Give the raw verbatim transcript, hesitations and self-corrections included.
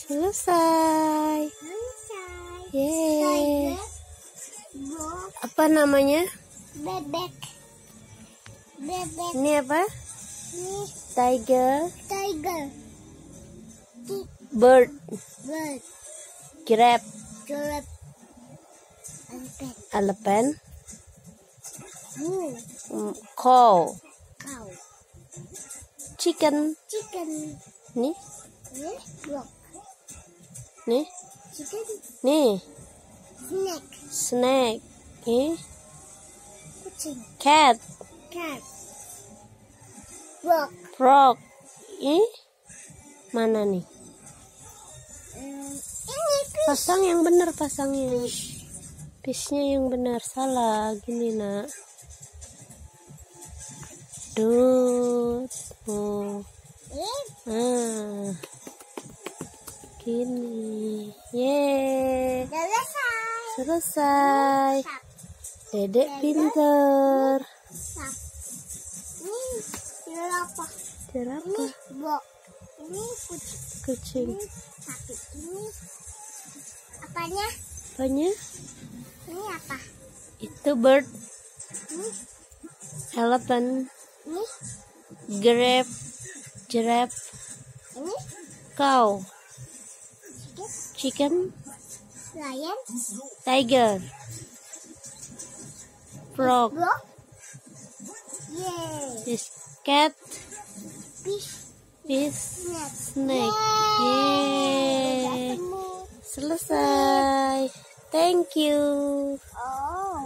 Selesai. Selesai. Yeay. Apa namanya? Bebek. Bebek. Ini apa? Ini Tiger. tiger. Bird. Bird. Giraffe. Giraffe. Elephant. Elephant. Hmm. Mm, Cow. Cow. Chicken. Chicken. Nih, Ini dog. nih, Chicken. nih. Snake. Snake. Nih. Kucing. Cat. Cat. Frog. Frog. Ih, mana nih? Hmm. Ini fish. Pasang yang benar, pasangnya. Fishnya yang benar, salah. Gini nak. Dut. Oh. Ah. Gini. Yeay. Selesai. Selesai. Dedek pinter. Sap. Ini jerapah. Jerapah. Ini bok. Ini kucing. Kucing. Ini sapi. Ini apanya? Apanya? Ini apa? Itu bird. Ini, Elephant. ini, Giraffe. Giraffe. ini, Cow. chicken, Chicken. lion, Tiger. Frog. frog, yay, This cat. fish, Fish. snake. Snake. Udah Yeay. ketemu. Selesai. Thank you. Oh.